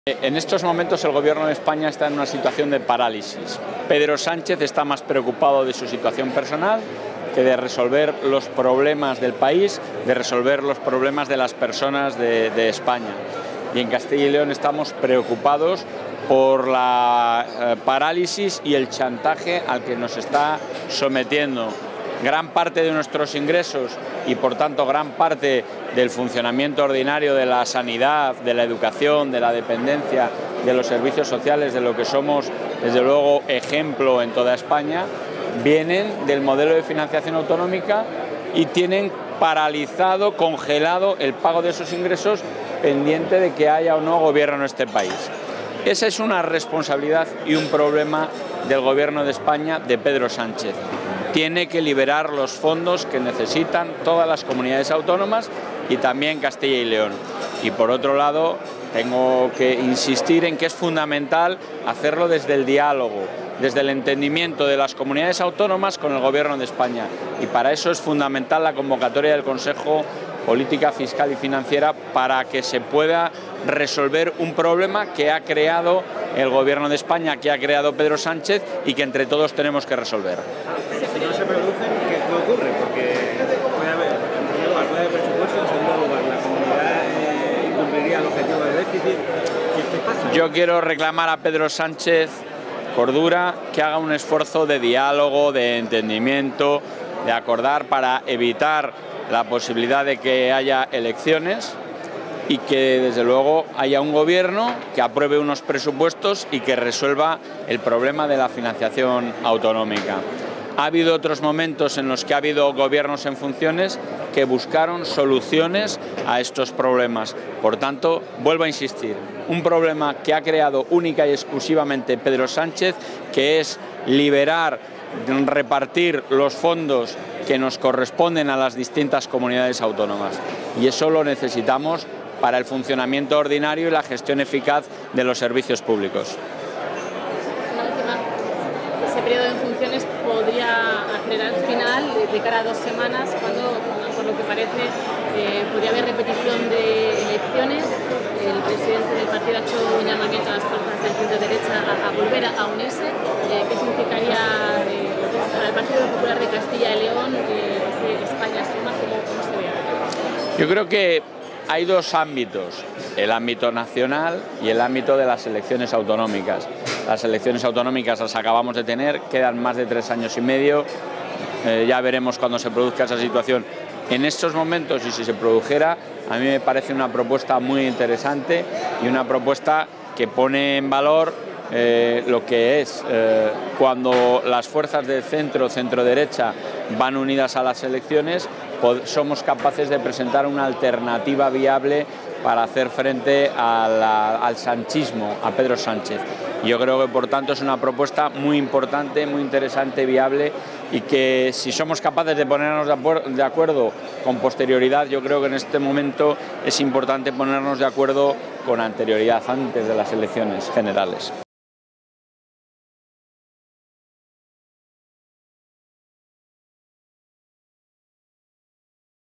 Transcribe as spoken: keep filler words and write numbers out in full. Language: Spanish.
En estos momentos el Gobierno de España está en una situación de parálisis. Pedro Sánchez está más preocupado de su situación personal que de resolver los problemas del país, de resolver los problemas de las personas de, de España. Y en Castilla y León estamos preocupados por la eh, parálisis y el chantaje al que nos está sometiendo. Gran parte de nuestros ingresos y por tanto gran parte del funcionamiento ordinario de la sanidad, de la educación, de la dependencia, de los servicios sociales, de lo que somos desde luego ejemplo en toda España, vienen del modelo de financiación autonómica y tienen paralizado, congelado el pago de esos ingresos pendiente de que haya o no gobierno en este país. Esa es una responsabilidad y un problema del Gobierno de España, de Pedro Sánchez. Tiene que liberar los fondos que necesitan todas las comunidades autónomas y también Castilla y León. Y por otro lado, tengo que insistir en que es fundamental hacerlo desde el diálogo, desde el entendimiento de las comunidades autónomas con el Gobierno de España. Y para eso es fundamental la convocatoria del Consejo Política Fiscal y Financiera para que se pueda resolver un problema que ha creado el Gobierno de España, que ha creado Pedro Sánchez y que entre todos tenemos que resolver. Si no se producen, ¿qué, qué ocurre? Porque puede haber, en primer lugar, puede haber presupuesto, en segundo lugar, la comunidad eh, incumpliría el objetivo del déficit. ¿Qué, qué pasa? Yo quiero reclamar a Pedro Sánchez cordura, que haga un esfuerzo de diálogo, de entendimiento, de acordar para evitar la posibilidad de que haya elecciones y que desde luego haya un gobierno que apruebe unos presupuestos y que resuelva el problema de la financiación autonómica. Ha habido otros momentos en los que ha habido gobiernos en funciones que buscaron soluciones a estos problemas. Por tanto, vuelvo a insistir, un problema que ha creado única y exclusivamente Pedro Sánchez, que es liberar, repartir los fondos que nos corresponden a las distintas comunidades autónomas. Y eso lo necesitamos para el funcionamiento ordinario y la gestión eficaz de los servicios públicos. Ese periodo en funciones podría acelerar al final, de cara a dos semanas, cuando, por lo que parece, eh, podría haber repetición de elecciones. El presidente del partido ha hecho un llamamiento a las fuerzas del centro derecha a, a volver a unirse. Eh, ¿Qué significaría eh, para el Partido Popular de Castilla y León eh, ese España suma? ¿Cómo, cómo se ve? Yo creo que hay dos ámbitos, el ámbito nacional y el ámbito de las elecciones autonómicas. Las elecciones autonómicas las acabamos de tener, quedan más de tres años y medio, eh, ya veremos cuando se produzca esa situación. En estos momentos, y si se produjera, a mí me parece una propuesta muy interesante y una propuesta que pone en valor eh, lo que es eh, cuando las fuerzas de centro, centro-derecha van unidas a las elecciones, somos capaces de presentar una alternativa viable para hacer frente a la, al sanchismo, a Pedro Sánchez. Yo creo que por tanto es una propuesta muy importante, muy interesante, viable, y que si somos capaces de ponernos de, de acuerdo con posterioridad, yo creo que en este momento es importante ponernos de acuerdo con anterioridad, antes de las elecciones generales.